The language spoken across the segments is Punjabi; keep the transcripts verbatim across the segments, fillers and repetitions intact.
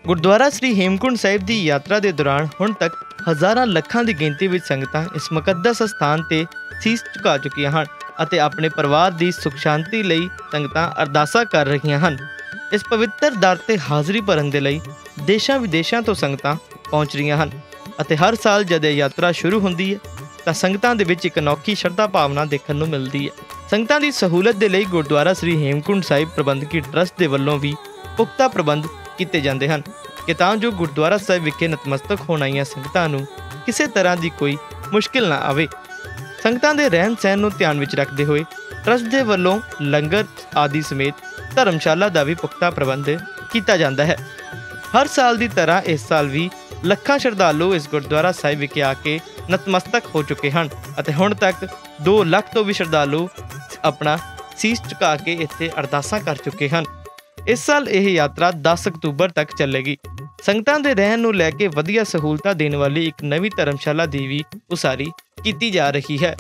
ਗੁਰਦੁਆਰਾ ਸ੍ਰੀ ਹੇਮਕੁੰਟ ਸਾਹਿਬ ਦੀ ਯਾਤਰਾ ਦੇ ਦੌਰਾਨ ਹੁਣ ਤੱਕ ਹਜ਼ਾਰਾਂ ਲੱਖਾਂ ਦੀ ਗਿਣਤੀ ਵਿੱਚ ਸੰਗਤਾਂ ਇਸ ਮੁਕੱਦਸ ਅਸਥਾਨ ਤੇ ਸੀਸ ਝੁਕਾ ਚੁੱਕੀਆਂ ਹਨ ਅਤੇ ਆਪਣੇ ਪਰਿਵਾਰ ਦੀ ਸੁਖ ਸ਼ਾਂਤੀ ਲਈ ਸੰਗਤਾਂ ਅਰਦਾਸਾਂ ਕਰ ਰਹੀਆਂ ਹਨ। ਇਸ ਪਵਿੱਤਰ ਦਰ ਤੇ ਹਾਜ਼ਰੀ ਭਰਨ ਦੇ ਲਈ ਦੇਸ਼ਾਂ ਵਿਦੇਸ਼ਾਂ ਤੋਂ ਸੰਗਤਾਂ ਪਹੁੰਚ ਰਹੀਆਂ ਹਨ ਅਤੇ ਹਰ ਸਾਲ ਜਦ ਇਹ ਯਾਤਰਾ ਸ਼ੁਰੂ ਹੁੰਦੀ ਹੈ ਤਾਂ ਸੰਗਤਾਂ ਦੇ ਵਿੱਚ ਇੱਕ ਅਨੋਖੀ ਸ਼ਰਧਾ ਭਾਵਨਾ ਦੇਖਣ ਨੂੰ ਮਿਲਦੀ ਹੈ। ਸੰਗਤਾਂ ਦੀ ਸਹੂਲਤ ਦੇ ਲਈ ਗੁਰਦੁਆਰਾ ਸ੍ਰੀ ਹੇਮਕੁੰਟ ਸਾਹਿਬ ਪ੍ਰਬੰਧਕੀ ਟਰੱਸਟ ਦੇ ਵੱਲੋਂ ਵੀ ਪੁਖਤਾ ਪ੍ਰਬੰਧ ਕੀਤੇ ਜਾਂਦੇ ਹਨ ਕਿ ਤਾਂ ਜੋ ਗੁਰਦੁਆਰਾ ਸਾਹਿਬ ਵਿਖੇ ਨਤਮਸਤਕ ਹੋਣ ਆਈਆਂ ਸੰਗਤਾਂ ਨੂੰ ਕਿਸੇ ਤਰ੍ਹਾਂ ਦੀ ਕੋਈ ਮੁਸ਼ਕਿਲ ਨਾ ਆਵੇ। ਸੰਗਤਾਂ ਦੇ ਰਹਿਣ ਸਹਿਣ ਨੂੰ ਧਿਆਨ ਵਿੱਚ ਰੱਖਦੇ ਹੋਏ ਟਰੱਸਟ ਦੇ ਵੱਲੋਂ ਲੰਗਰ ਆਦਿ ਸਮੇਤ ਧਰਮਸ਼ਾਲਾ ਦਾ ਵੀ ਪੁਖਤਾ ਪ੍ਰਬੰਧ ਕੀਤਾ ਜਾਂਦਾ ਹੈ। ਹਰ ਸਾਲ ਦੀ ਤਰ੍ਹਾਂ ਇਸ ਸਾਲ ਵੀ ਲੱਖਾਂ ਸ਼ਰਧਾਲੂ ਇਸ ਗੁਰਦੁਆਰਾ ਸਾਹਿਬ ਵਿਖੇ ਆ ਕੇ ਨਤਮਸਤਕ ਹੋ ਚੁੱਕੇ ਹਨ ਅਤੇ ਹੁਣ ਤੱਕ ਦੋ ਲੱਖ ਤੋਂ ਵੀ ਸ਼ਰਧਾਲੂ ਆਪਣਾ ਸੀਸ ਝੁਕਾ ਕੇ ਇੱਥੇ ਅਰਦਾਸਾਂ ਕਰ ਚੁੱਕੇ ਹਨ। ਇਸ ਸਾਲ ਇਹ ਯਾਤਰਾ ਦਸ ਅਕਤੂਬਰ ਤੱਕ ਚੱਲੇਗੀ। ਸੰਗਤਾਂ ਦੇ ਰਹਿਣ ਨੂੰ ਲੈ ਕੇ ਵਧੀਆ ਸਹੂਲਤਾਂ ਦੇਣ ਵਾਲੀ ਇੱਕ ਨਵੀਂ ਧਰਮਸ਼ਾਲਾ ਦੀ ਵੀ ਉਸਾਰੀ ਕੀਤੀ ਜਾ ਰਹੀ ਹੈ।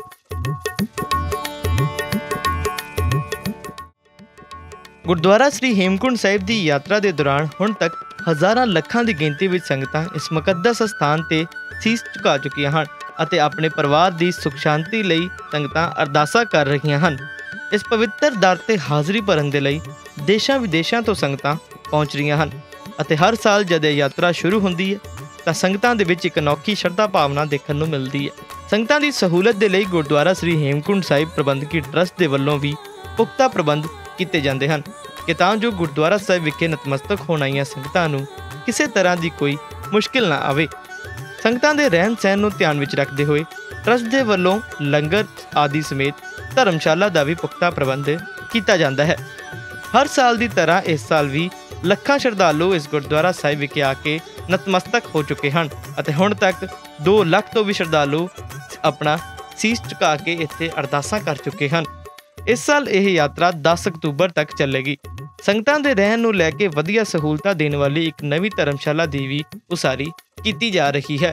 ਗੁਰਦੁਆਰਾ ਸ੍ਰੀ ਹੇਮਕੁੰਟ ਸਾਹਿਬ ਦੀ ਯਾਤਰਾ ਦੇ ਦੌਰਾਨ ਹੁਣ ਤੱਕ ਹਜ਼ਾਰਾਂ ਲੱਖਾਂ ਦੀ ਗਿਣਤੀ ਵਿੱਚ ਸੰਗਤਾਂ ਇਸ ਮੁਕੱਦਸ ਅਸਥਾਨ ਤੇ ਸੀਸ ਝੁਕਾ ਚੁੱਕੀਆਂ ਹਨ ਅਤੇ ਆਪਣੇ ਪਰਿਵਾਰ ਦੀ ਸੁਖ ਸ਼ਾਂਤੀ ਲਈ ਸੰਗਤਾਂ ਅਰਦਾਸਾਂ ਕਰ ਰਹੀਆਂ ਹਨ। ਇਸ ਪਵਿੱਤਰ ਦਰ ਤੇ ਹਾਜ਼ਰੀ ਭਰਨ ਦੇ ਲਈ ਦੇਸ਼ਾਂ ਵਿਦੇਸ਼ਾਂ ਤੋਂ ਸੰਗਤਾਂ ਪਹੁੰਚ ਰਹੀਆਂ ਹਨ ਅਤੇ ਹਰ ਸਾਲ ਜਦ ਇਹ ਯਾਤਰਾ ਸ਼ੁਰੂ ਹੁੰਦੀ ਹੈ ਤਾਂ ਸੰਗਤਾਂ ਦੇ ਵਿੱਚ ਇੱਕ ਅਨੋਖੀ ਸ਼ਰਧਾ ਭਾਵਨਾ ਦੇਖਣ ਨੂੰ ਮਿਲਦੀ ਹੈ। ਸੰਗਤਾਂ ਦੀ ਸਹੂਲਤ ਦੇ ਲਈ ਗੁਰਦੁਆਰਾ ਸ੍ਰੀ ਹੇਮਕੁੰਟ ਸਾਹਿਬ ਪ੍ਰਬੰਧਕੀ ਟਰੱਸਟ ਦੇ ਵੱਲੋਂ ਵੀ ਪੁਖਤਾ ਪ੍ਰਬੰਧ ਕੀਤੇ ਜਾਂਦੇ ਹਨ ਕਿ ਤਾਂ ਜੋ ਗੁਰਦੁਆਰਾ ਸਾਹਿਬ ਵਿਖੇ ਨਤਮਸਤਕ ਹੋਣ ਆਈਆਂ ਸੰਗਤਾਂ ਨੂੰ ਕਿਸੇ ਤਰ੍ਹਾਂ ਦੀ ਕੋਈ ਮੁਸ਼ਕਿਲ ਨਾ ਆਵੇ। ਸੰਗਤਾਂ ਦੇ ਰਹਿਣ ਸਹਿਣ ਨੂੰ ਧਿਆਨ ਵਿੱਚ ਰੱਖਦੇ ਹੋਏ ਟਰੱਸਟ ਦੇ ਵੱਲੋਂ ਲੰਗਰ ਆਦਿ ਸਮੇਤ ਧਰਮਸ਼ਾਲਾ ਦਾ ਵੀ ਪੁਖਤਾ ਪ੍ਰਬੰਧ ਕੀਤਾ ਜਾਂਦਾ ਹੈ। ਹਰ ਸਾਲ ਦੀ ਤਰ੍ਹਾਂ ਇਸ ਸਾਲ ਵੀ ਲੱਖਾਂ ਸ਼ਰਧਾਲੂ ਇਸ ਗੁਰਦੁਆਰਾ ਸਾਹਿਬ ਵਿਖੇ ਆ ਕੇ ਨਤਮਸਤਕ ਹੋ ਚੁੱਕੇ ਹਨ ਅਤੇ ਹੁਣ ਤੱਕ ਦੋ ਲੱਖ ਤੋਂ ਵੀ ਸ਼ਰਧਾਲੂ ਆਪਣਾ ਸੀਸ ਝੁਕਾ ਕੇ ਇੱਥੇ ਅਰਦਾਸਾਂ ਕਰ ਚੁੱਕੇ ਹਨ। ਇਸ ਸਾਲ ਇਹ ਯਾਤਰਾ ਦਸ ਅਕਤੂਬਰ ਤੱਕ ਚੱਲੇਗੀ। ਸੰਗਤਾਂ ਦੇ ਰਹਿਣ ਨੂੰ ਲੈ ਕੇ ਵਧੀਆ ਸਹੂਲਤਾਂ ਦੇਣ ਵਾਲੀ ਇੱਕ ਨਵੀਂ ਧਰਮਸ਼ਾਲਾ ਦੀ ਵੀ ਉਸਾਰੀ ਕੀਤੀ ਜਾ ਰਹੀ ਹੈ।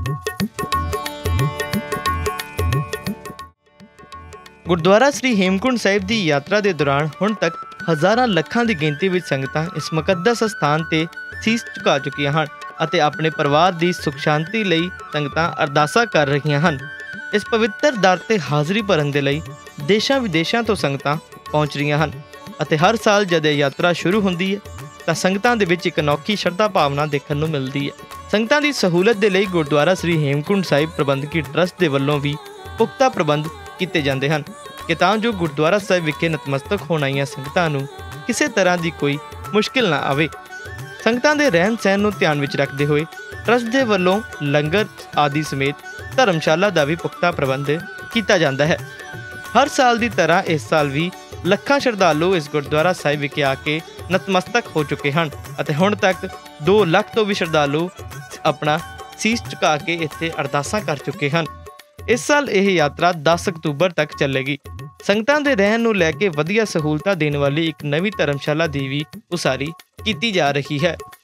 ਗੁਰਦੁਆਰਾ ਸ੍ਰੀ ਹੇਮਕੁੰਟ ਸਾਹਿਬ ਦੀ ਯਾਤਰਾ ਦੇ ਦੌਰਾਨ ਹੁਣ ਤੱਕ ਹਜ਼ਾਰਾਂ ਲੱਖਾਂ ਦੀ ਗਿਣਤੀ ਵਿੱਚ ਸੰਗਤਾਂ ਇਸ ਮੁਕੱਦਸ ਅਸਥਾਨ ਤੇ ਸੀਸ ਝੁਕਾ ਚੁੱਕੀਆਂ ਹਨ ਅਤੇ ਆਪਣੇ ਪਰਿਵਾਰ ਦੀ ਸੁਖ ਸ਼ਾਂਤੀ ਲਈ ਸੰਗਤਾਂ ਅਰਦਾਸਾਂ ਕਰ ਰਹੀਆਂ ਹਨ। ਇਸ ਪਵਿੱਤਰ ਦਰ ਤੇ ਹਾਜ਼ਰੀ ਭਰਨ ਦੇ ਲਈ ਦੇਸ਼ਾਂ ਵਿਦੇਸ਼ਾਂ ਤੋਂ ਸੰਗਤਾਂ ਪਹੁੰਚ ਰਹੀਆਂ ਹਨ ਅਤੇ ਹਰ ਸਾਲ ਜਦ ਇਹ ਯਾਤਰਾ ਸ਼ੁਰੂ ਹੁੰਦੀ ਹੈ ਤਾਂ ਸੰਗਤਾਂ ਦੇ ਵਿੱਚ ਇੱਕ ਅਨੋਖੀ ਸ਼ਰਧਾ ਭਾਵਨਾ ਦੇਖਣ ਨੂੰ ਮਿਲਦੀ ਹੈ। ਸੰਗਤਾਂ ਦੀ ਸਹੂਲਤ ਦੇ ਲਈ ਗੁਰਦੁਆਰਾ ਸ੍ਰੀ ਹੇਮਕੁੰਟ ਸਾਹਿਬ ਪ੍ਰਬੰਧਕੀ ਟਰੱਸਟ ਦੇ ਵੱਲੋਂ ਵੀ ਪੁਖਤਾ ਪ੍ਰਬੰਧ ਕੀਤੇ ਜਾਂਦੇ ਹਨ ਕਿ ਤਾਂ ਜੋ ਗੁਰਦੁਆਰਾ ਸਾਹਿਬ ਵਿਖੇ ਨਤਮਸਤਕ ਹੋਣ ਆਈਆਂ ਸੰਗਤਾਂ ਨੂੰ ਕਿਸੇ ਤਰ੍ਹਾਂ ਦੀ ਕੋਈ ਮੁਸ਼ਕਿਲ ਨਾ ਆਵੇ। ਸੰਗਤਾਂ ਦੇ ਰਹਿਣ ਸਹਿਣ ਨੂੰ ਧਿਆਨ ਵਿੱਚ ਰੱਖਦੇ ਹੋਏ ਟਰੱਸਟ ਦੇ ਵੱਲੋਂ ਲੰਗਰ ਆਦਿ ਸਮੇਤ ਧਰਮਸ਼ਾਲਾ ਦਾ ਵੀ ਪੁਖਤਾ ਪ੍ਰਬੰਧ ਕੀਤਾ ਜਾਂਦਾ ਹੈ। ਹਰ ਸਾਲ ਦੀ ਤਰ੍ਹਾਂ ਇਸ ਸਾਲ ਵੀ ਲੱਖਾਂ ਸ਼ਰਧਾਲੂ ਇਸ ਗੁਰਦੁਆਰਾ ਸਾਹਿਬ ਵਿਖੇ ਆ ਕੇ ਨਤਮਸਤਕ ਹੋ ਚੁੱਕੇ ਹਨ ਅਤੇ ਹੁਣ ਤੱਕ ਦੋ ਲੱਖ ਤੋਂ ਵੀ ਸ਼ਰਧਾਲੂ ਆਪਣਾ ਸੀਸ ਝੁਕਾ ਕੇ ਇੱਥੇ ਅਰਦਾਸਾਂ ਕਰ ਚੁੱਕੇ ਹਨ। ਇਸ ਸਾਲ ਇਹ ਯਾਤਰਾ ਦਸ ਅਕਤੂਬਰ ਤੱਕ ਚੱਲੇਗੀ। ਸੰਗਤਾਂ ਦੇ ਰਹਿਣ ਨੂੰ ਲੈ ਕੇ ਵਧੀਆ ਸਹੂਲਤਾਂ ਦੇਣ ਵਾਲੀ ਇੱਕ ਨਵੀਂ ਧਰਮਸ਼ਾਲਾ ਦੀ ਵੀ ਉਸਾਰੀ ਕੀਤੀ ਜਾ ਰਹੀ ਹੈ।